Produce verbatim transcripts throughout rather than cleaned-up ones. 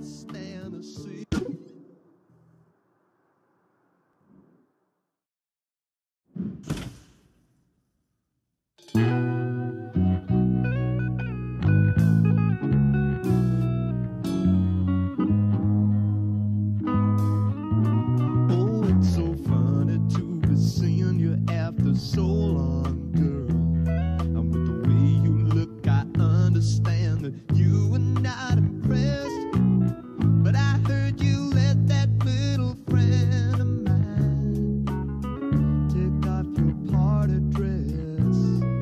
stand to see. Oh, it's so funny to be seeing you after so long, girl. And with the way you look, I understand that you were not impressed. But I heard you let that little friend of mine take off your party dress.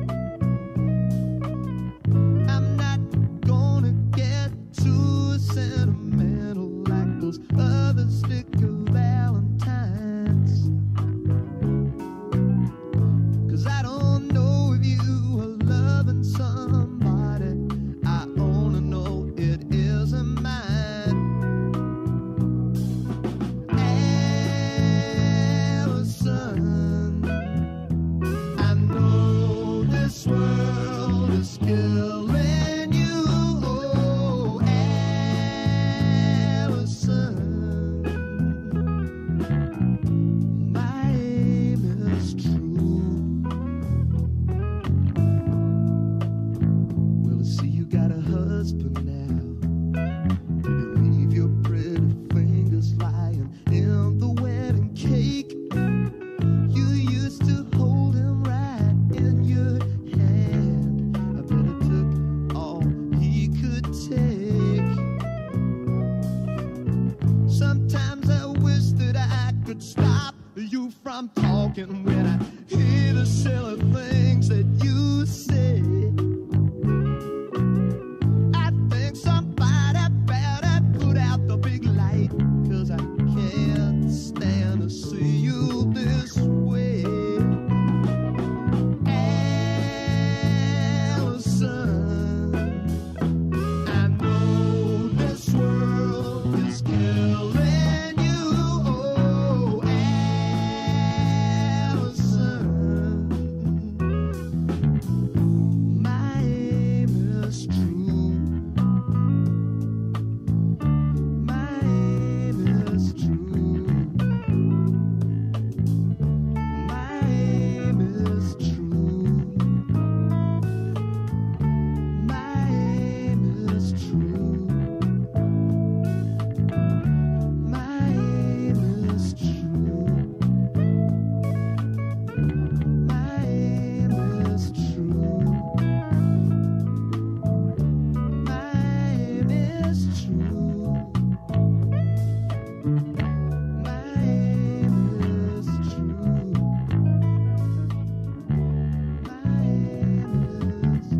I'm not gonna get too sentimental like those other sticker valentines, 'cause I don't know if you are loving somebody. I only know it isn't mine. Alison, I know this world is killing you. Oh, Alison, my aim is true. Well, I see you got a husband now. Did you leave your pretty fingers lying in the wedding cake? You used to hold him right in your hand. I bet it took all he could take. Sometimes I wish that I could stop you from talking when I hear the silly things that you say. I think somebody better put out the big light, 'cause I can't stand to see you this way. Alison, I know this world is killing you. Oh, Alison, my aim is true. My aim is true. My aim is true. My aim is true. My aim is true. My aim is true. My aim is true. My aim is true. My aim is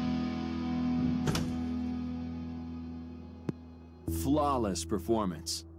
Flawless performance.